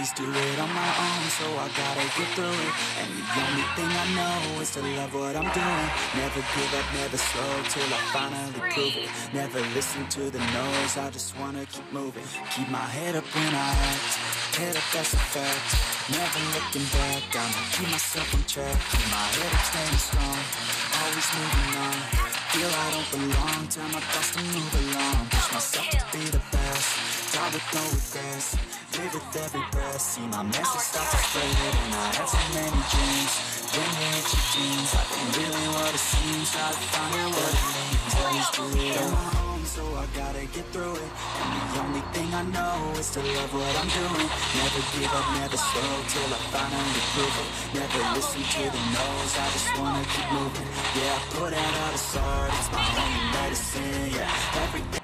always do it on my own, so I gotta get through it. And the only thing I know is to love what I'm doing. Never give up, never slow, till I finally prove it. Never listen to the no's, I just wanna keep moving. Keep my head up when I act, head up, that's a fact. Never looking back, I'ma keep myself on track. Keep my head up, staying strong, always moving on. Feel I don't belong, tell my thoughts to move along. Push myself to be the best, die with no regrets. Live with every breath, see my message start to spread. And I had so many dreams, when you hit your dreams, life ain't really what it seems. Try to find out what it means, always do it on my own, so I gotta get through it. And the only thing I know is to love what I'm doing. Never give up, never slow, till I finally prove it. Never listen to the no's, I just wanna keep moving. Yeah, I put out all this art, it's my only medicine. Yeah, everything.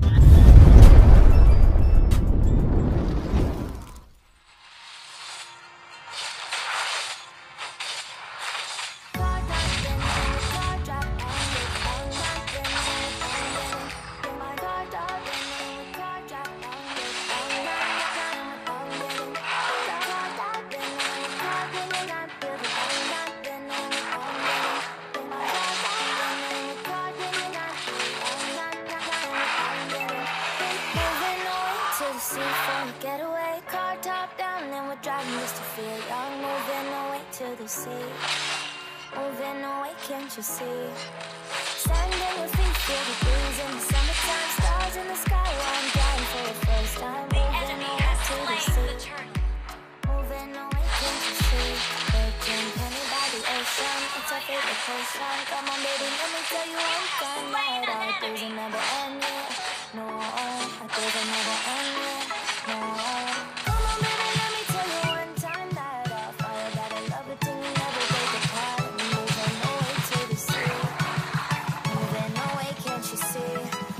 Getaway, car top down, and we're driving just to feel young. Moving away to the sea, moving away, can't you see? Sand in your feet, feel the breeze in the summertime. Stars in the sky, while I'm driving for the first time. Moving away to the sea, moving away, can't you see? Looking penny by the ocean, it's our favorite potion. Come on baby, let me tell you one time that our days will never end, yeah. No, our days will never end, yeah. No. Come on baby, let me tell you one time that I'll fire, that I love it till you never break apart. Moving away to the sea, moving away, can't you see?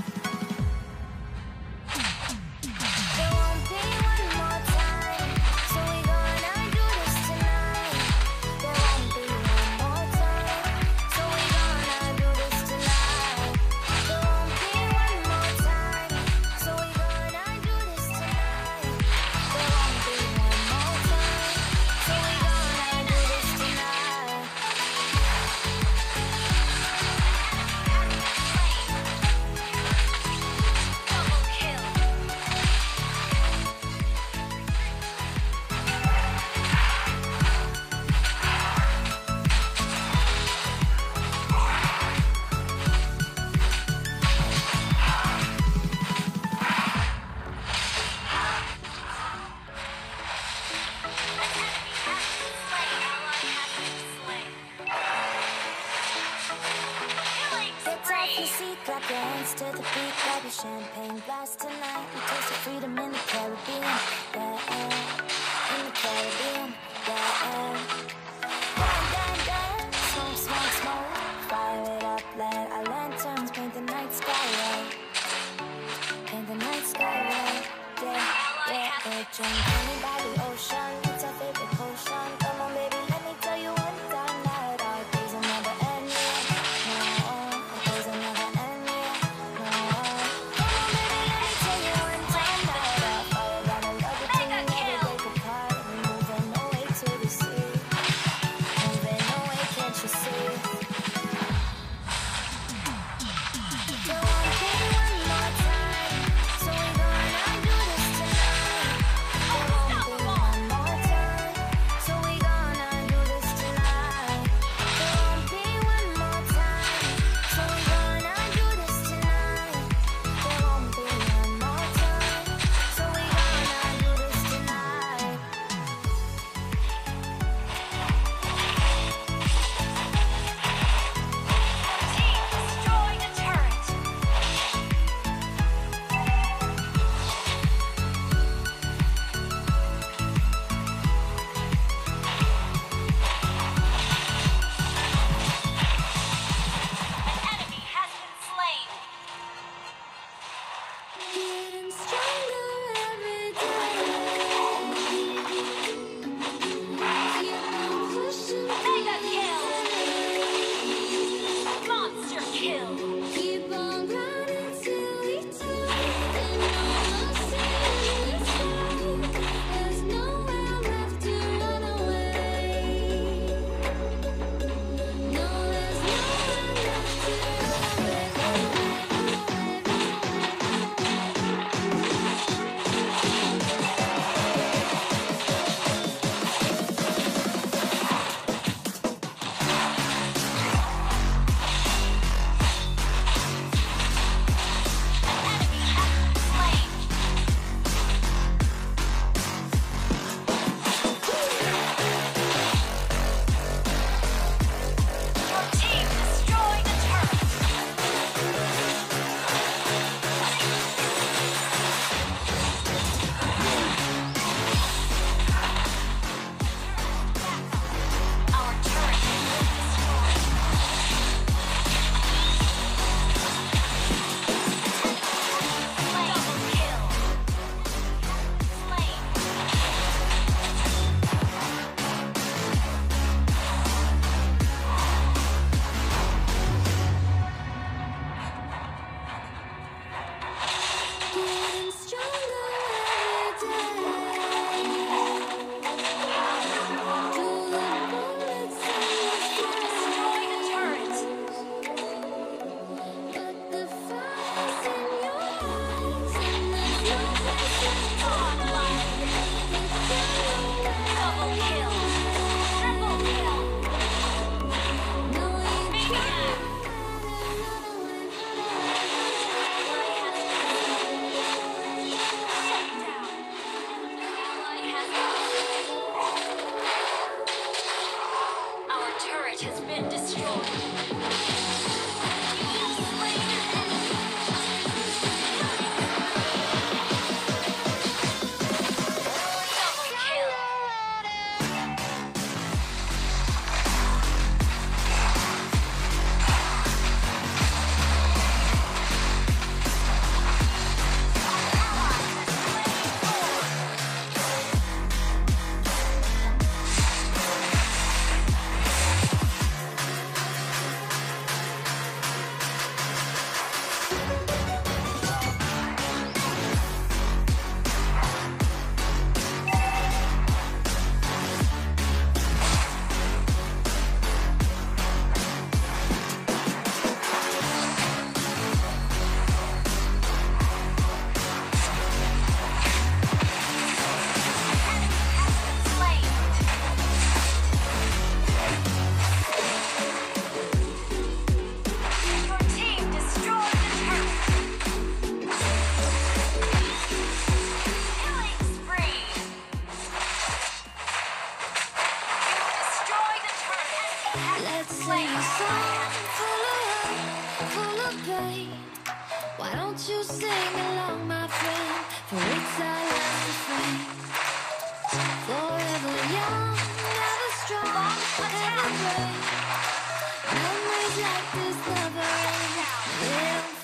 There won't be one more time, so we gonna do this tonight. There won't be one more time, so we gonna do this tonight. There won't be one more time, so we gonna do this tonight. There won't be one more time, so we gonna do this tonight. Double kill. Get off your seat, clap your hands to the beat, grab your champagne glass tonight. We taste of freedom in the Caribbean, yeah, in the Caribbean, yeah. Dance, dance, smoke, smoke, smoke, fire it up, let our lanterns paint the night sky red, paint the night sky red, yeah, yeah. We're drinking by the ocean, it's our favorite potion. Come on baby, let me tell you one time that our days will never end, yeah. No, our days will never end, yeah. No. Come on baby, let me tell you one time that I'll fire, that I love it till you never break apart. We're moving away to the sea, moving away, can't you see? There won't be one more time, so we gonna do this tonight. There won't be one more time. you sing along, my friend? For it's our last refrain. Forever young, never strong, never brave. Memories like this never end. They don't